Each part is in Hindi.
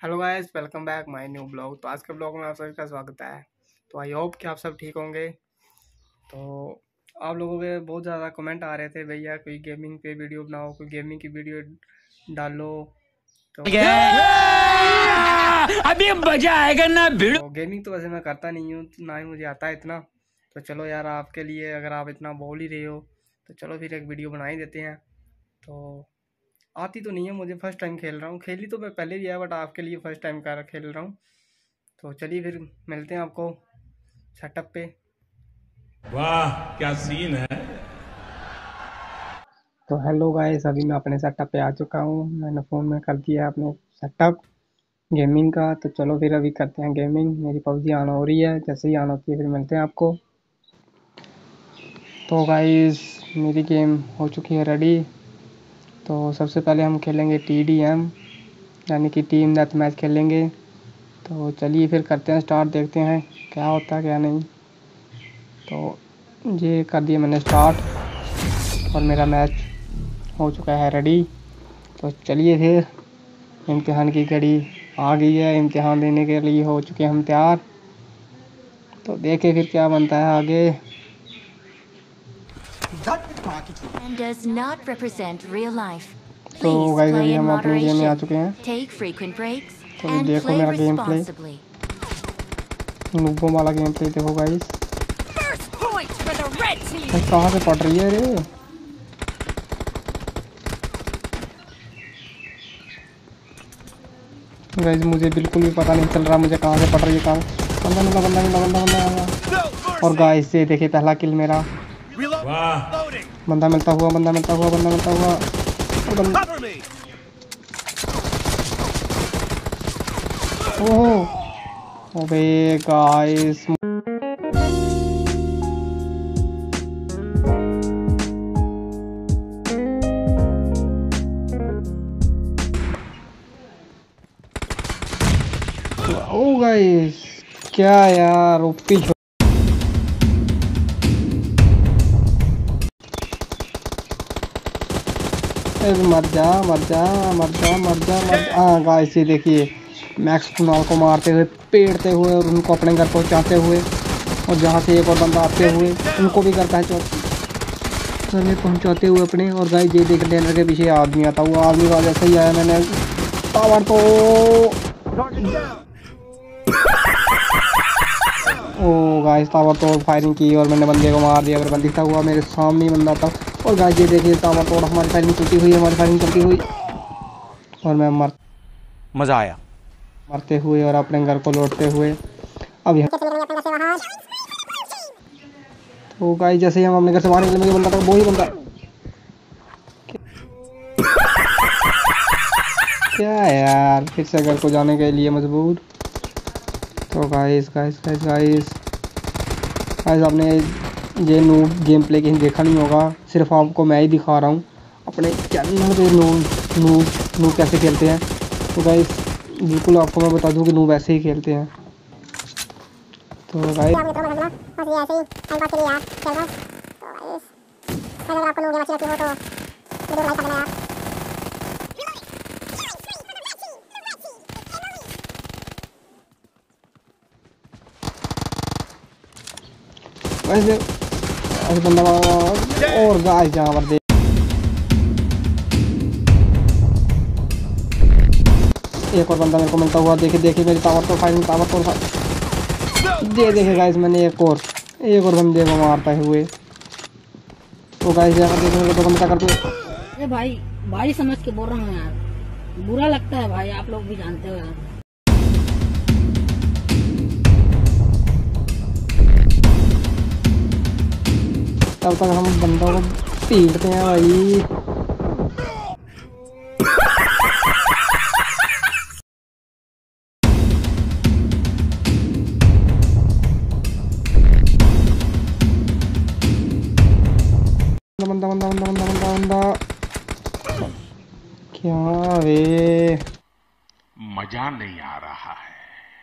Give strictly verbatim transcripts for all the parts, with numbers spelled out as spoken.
Hello guys, welcome back my new blog. तो आज के ब्लॉग में आप सभी का स्वागत है। तो आई होप कि आप सब ठीक होंगे। तो आप लोगों के बहुत ज़्यादा कमेंट आ रहे थे, भैया कोई गेमिंग पे वीडियो बनाओ, कोई गेमिंग की वीडियो डालो। तो अभी मजा आएगा ना भिड़ो। तो गेमिंग तो वैसे मैं करता नहीं हूँ, ना ही मुझे आता है इतना। तो चलो यार, आपके लिए अगर आप इतना बोल ही रहे हो तो चलो फिर एक वीडियो बना ही देते हैं। तो आती तो नहीं है मुझे, फर्स्ट टाइम खेल रहा हूँ। खेली तो मैं पहले भी है, बट आपके लिए फर्स्ट टाइम कर खेल रहा हूँ। तो चलिए फिर मिलते हैं आपको सेटअप पे। वाह क्या सीन है। तो हेलो गाइस, अभी मैं अपने सेटअप पे आ चुका हूँ। मैंने फ़ोन में कर दिया है अपने सेटअप गेमिंग का। तो चलो फिर अभी करते हैं गेमिंग। मेरी पबजी ऑन हो रही है, जैसे ही ऑन होती है फिर मिलते हैं आपको। तो गाइस, मेरी गेम हो चुकी है रेडी। तो सबसे पहले हम खेलेंगे टी डी एम, यानी कि टीम डेथ मैच खेलेंगे। तो चलिए फिर करते हैं स्टार्ट, देखते हैं क्या होता है क्या नहीं। तो ये कर दिया मैंने स्टार्ट और मेरा मैच हो चुका है रेडी। तो चलिए फिर, इम्तिहान की घड़ी आ गई है, इम्तिहान देने के लिए हो चुके हम तैयार। तो देखें फिर क्या बनता है आगे। And does not represent real life. तो Please गाइस, play अभी in हम अपनी गेम में आ moderation. चुके हैं। Take frequent breaks तो अभी and देखो play मेरा गेम प्ले, responsibly. नूबों वाला गेम प्ले देखो guys. First point for the red team. कहाँ से पड़ रही है रे। गाइस मुझे बिल्कुल भी पता नहीं चल रहा मुझे कहाँ से पड़ रही है। कहाँ बंदा मिला बंदा मिला बंदा मिला। और गाइस ये देखिए पहला किल मेरा। वाह बंदा मिलता हुआ बंदा मिलता हुआ बंदा मिलता हुआ और बंदा। ओह अबे गाइस, ओ गाइस क्या यार ओपी। मर जा मर जा मर जा मर जा मर जा। हाँ गाइस ये देखिए, मैक्स कुनाल को मारते हुए, पेड़ते हुए और उनको अपने घर पहुंचाते हुए, और जहाँ से एक और बंदा आते हुए उनको भी घर पहुँचा घर में पहुँचाते हुए अपने। और गाइस ये देख लेने के पीछे आदमी आता हुआ, आदमी का जैसे ही आया मैंने पावर तो ओ गाइस ताबड़ तोड़ फायरिंग की और मैंने बंदे को मार दिया। अगर दिखता हुआ मेरे सामने ही बंदा था। और गाइस ये देखिए ताबड़ तोड़ हमारी फायरिंग चलती हुई हमारी फायरिंग चलती हुई और मैं मर मजा आया। मरते हुए और अपने घर को लौटते हुए अब यहाँ। तो गाइस जैसे ही हम अपने घर से बाहर निकले, मुझे बंदा था वो ही बंदा। क्या यार, फिर से घर को जाने के लिए मजबूर। तो guys guys guys guys guys आपने ये नूब गेम प्ले कहीं देखा नहीं होगा, सिर्फ आपको मैं ही दिखा रहा हूँ अपने चैनल पे नूब नूब नूब कैसे खेलते हैं। तो गाइस बिल्कुल आपको मैं बता दूँ कि नूब ऐसे ही खेलते हैं। तो गाइस वैसे ऐसे बंदा और गाइस जहाँ पर एक और बंदा मेरे को मिलता हुआ। देखिए देखिए मेरी पावर तो फाइटिंग पावर तो ये देखिए गाइस, मैंने एक और एक और बंदे को मारता हुए। तो गाइस यहाँ पर देखने को तो बंदा करते अरे भाई भाई समझ के बोल रहा हूँ यार, बुरा लगता है भाई, आप लोग भी जानते हो यार। तब तक हम बंदों को पीटते हैं भाई। बंदा बंदा बंदा बंदा बंदा बंदा क्या वे, मजा नहीं आ रहा है।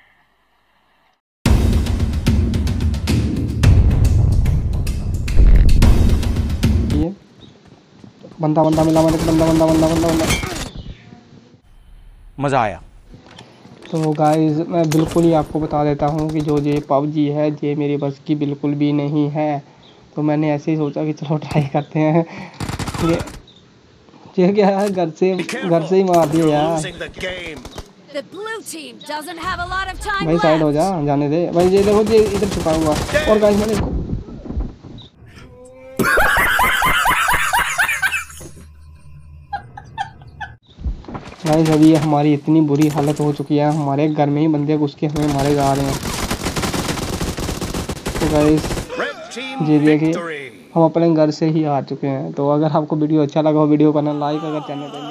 ये बंदा बंदा मिला मेरे को, बंदा बंदा बंदा बंदा बंदा मजा आया। तो गाइस मैं बिल्कुल ही आपको बता देता हूँ कि जो ये पबजी है ये मेरी बस की बिल्कुल भी नहीं है। तो मैंने ऐसे ही सोचा कि चलो ट्राई करते हैं। ये ये क्या है, घर से घर से ही मार दिया यार। भाई साइड हो जा, जाने दे भाई। ये देखो ये इधर छुपा हुआ। और गाइस मैंने इसको गाइस अभी हमारी इतनी बुरी हालत हो चुकी है, हमारे घर में ही बंदे घुस के हमें मारे जा रहे हैं। तो गाइस ये देखिए हम अपने घर से ही आ चुके हैं। तो अगर आपको वीडियो अच्छा लगा हो वीडियो को ना लाइक, अगर चैनल पे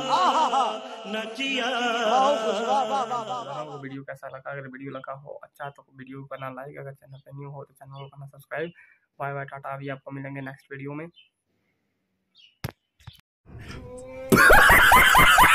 आपको वीडियो कैसा लगा, अगर वीडियो लगा हो अच्छा तो वीडियो को करना लाइक, अगर चैनल पे न्यू हो तो चैनल को करना सब्सक्राइब। Bye bye, Tata. अभी आपको मिलेंगे नेक्स्ट वीडियो में।